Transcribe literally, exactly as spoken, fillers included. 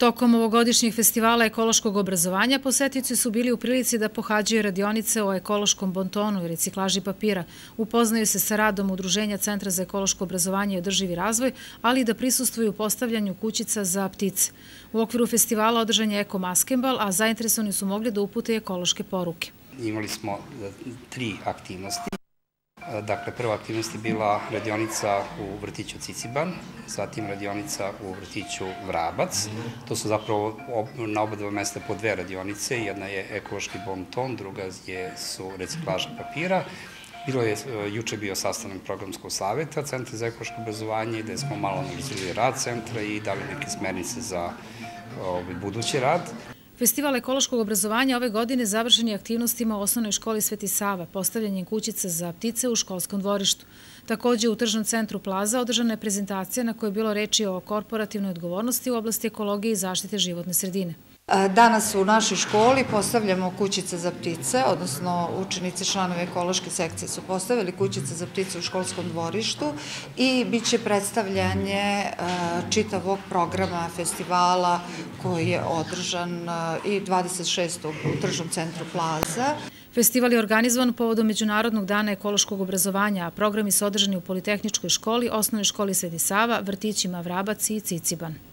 Tokom ovogodišnjeg festivala ekološkog obrazovanja posetioci su bili u prilici da pohađaju radionice o ekološkom bontonu i reciklaži papira, upoznaju se sa radom Udruženja Centra za ekološko obrazovanje i održivi razvoj, ali i da prisustvuju postavljanju kućica za ptice. U okviru festivala održan je eko maskembal, a zainteresovani su mogli da upute ekološke poruke. Imali smo tri aktivnosti. Dakle, prva aktivnost je bila radionica u vrtiću Ciciban, zatim radionica u vrtiću Vrabac. To su zapravo na oba dva mesta po dve radionice. Jedna je ekološki bonton, druga je su reciklaža papira. Bilo je, juče bio sastanak programskog saveta Centra za ekološko obrazovanje, gde smo malo analizirali rad centra i dali neke smernice za budući rad. Festival ekološkog obrazovanja ove godine završen je aktivnostima u osnovnoj školi Sveti Sava, postavljanjem kućica za ptice u školskom dvorištu. Takođe, u tržnom centru Plaza održana je prezentacija na kojoj je bilo reči o korporativnoj odgovornosti u oblasti ekologije i zaštite životne sredine. Danas u našoj školi postavljamo kućice za ptice, odnosno učenici članovi ekološke sekcije su postavili kućice za ptice u školskom dvorištu i bit će predstavljanje čitavog programa festivala koji je održan i dvadeset šestog u tržnom centru Plaza. Festival je organizovan povodom Međunarodnog dana ekološkog obrazovanja, a programi su održani u Politehničkoj školi, Osnovnoj školi Sveti Sava, vrtićima Vrabac i Ciciban.